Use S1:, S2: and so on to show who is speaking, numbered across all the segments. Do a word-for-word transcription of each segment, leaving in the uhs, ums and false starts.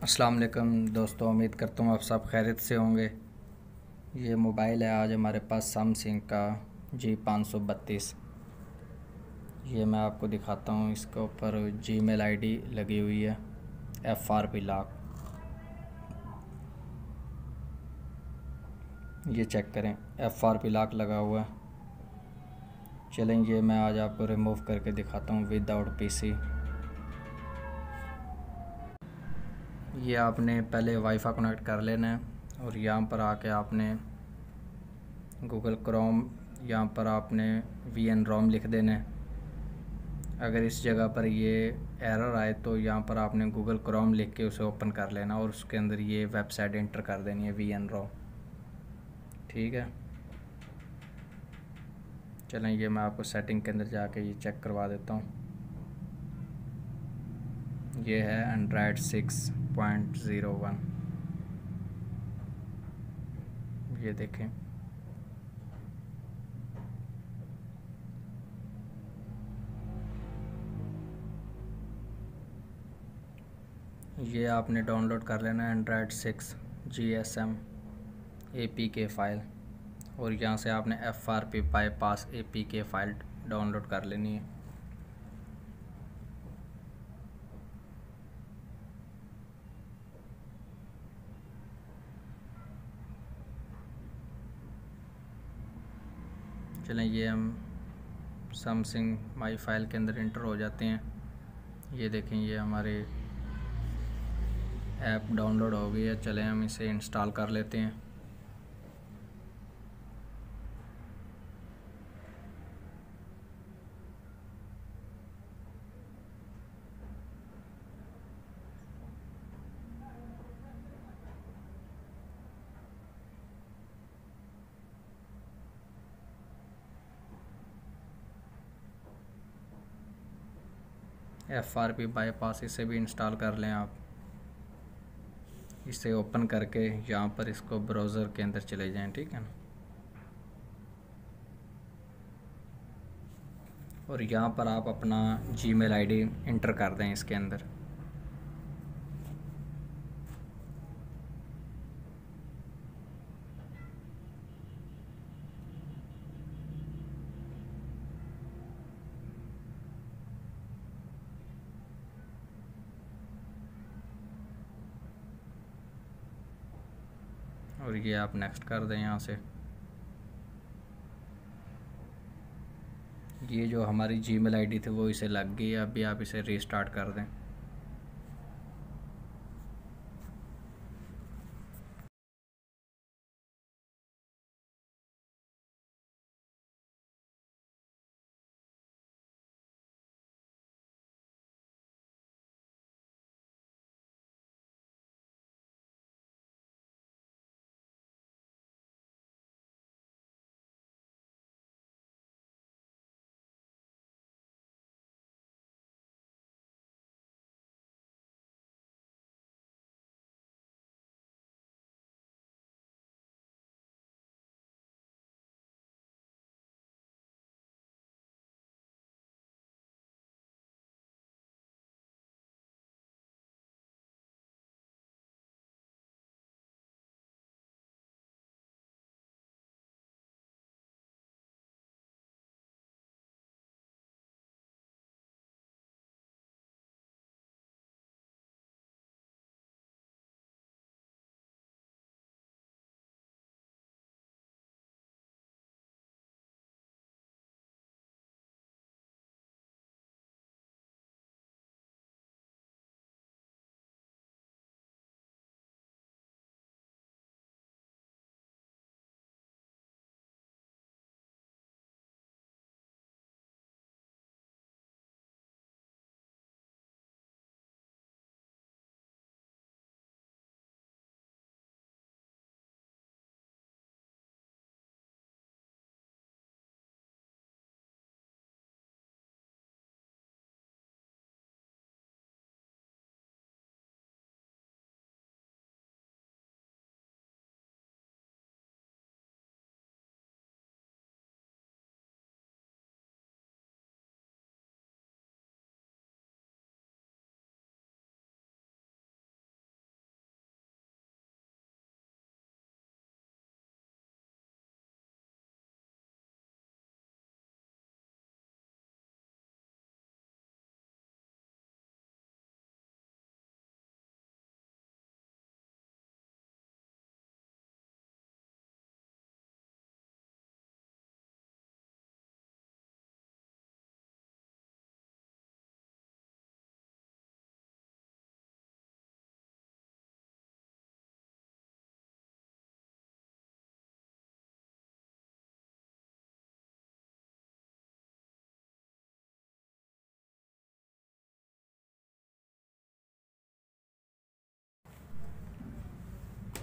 S1: अस्सलाम वालेकुम दोस्तों, उम्मीद करता हूँ आप सब खैरियत से होंगे। ये मोबाइल है आज हमारे पास सैमसंग का जी पाँच सौ बत्तीस। ये मैं आपको दिखाता हूँ। इसके ऊपर जी मेल आई डी लगी हुई है, एफ आर पी लॉक। ये चेक करें, एफ आर पी लॉक लगा हुआ है। चलें, ये मैं आज आपको रिमूव करके दिखाता हूँ विदाउट पी सी। ये आपने पहले वाईफाई कनेक्ट कर लेना है और यहाँ पर आके आपने गूगल क्रोम, यहाँ पर आपने वी एन रोम लिख देना है। अगर इस जगह पर ये एरर आए तो यहाँ पर आपने गूगल क्रोम लिख के उसे ओपन कर लेना और उसके अंदर ये वेबसाइट एंटर कर देनी है वी एन रोम। ठीक है, चलें ये मैं आपको सेटिंग के अंदर जाके ये चेक करवा देता हूँ। ये है Android six point zero one. ये देखें, ये आपने डाउनलोड कर लेना है Android six G S M A P K file, और यहाँ से आपने F R P bypass A P K file download कर लेनी है। चलें, ये हम सैमसंग माई फाइल के अंदर इंटर हो जाते हैं। ये देखें, ये हमारे ऐप डाउनलोड हो गई है। चलें हम इसे इंस्टॉल कर लेते हैं। एफ आर पी बाईपास इसे भी इंस्टॉल कर लें आप। इसे ओपन करके यहाँ पर इसको ब्राउज़र के अंदर चले जाएं। ठीक है ना, और यहाँ पर आप अपना Gmail I D enter कर दें इसके अंदर। और ये आप नेक्स्ट कर दें यहाँ से। ये जो हमारी जी मेल आई डी थी वो इसे लग गई है। अभी आप इसे रीस्टार्ट कर दें।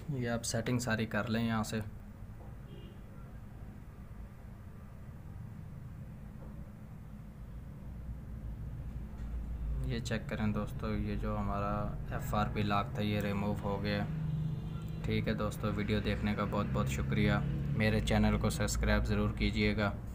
S1: ये आप सेटिंग सारी कर लें यहाँ से। ये चेक करें दोस्तों, ये जो हमारा एफ आर पी लॉक था ये रिमूव हो गया। ठीक है दोस्तों, वीडियो देखने का बहुत बहुत शुक्रिया। मेरे चैनल को सब्सक्राइब ज़रूर कीजिएगा।